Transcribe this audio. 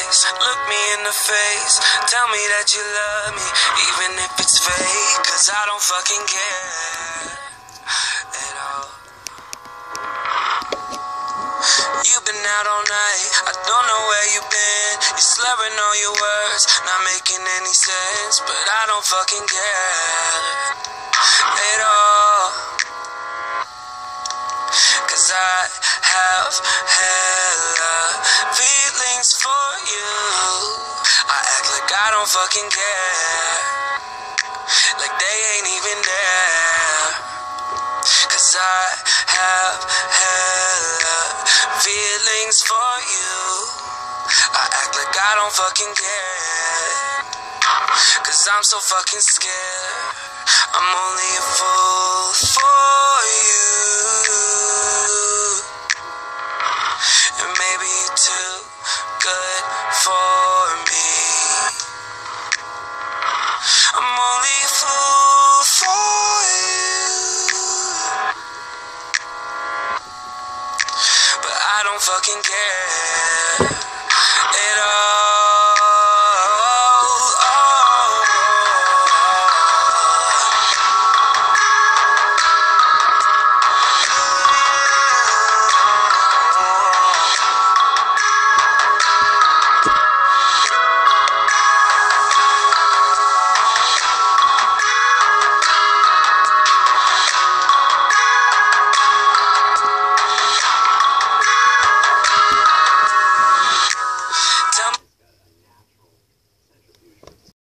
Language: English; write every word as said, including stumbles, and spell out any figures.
place. Look me in the face, tell me that you love me, even if it's fake, cause I don't fucking care at all. You've been out all night, I don't know where you've been. You're slurring all your words, not making any sense, but I don't fucking care at all. Cause I have hella feelings for you. I act like I don't fucking care, like they ain't even there. Cause I have hella feelings for you. I act like I don't fucking care, cause I'm so fucking scared. I'm only a fool for you, and maybe you're too good for me. I'm only a fool for you, but I don't fucking care.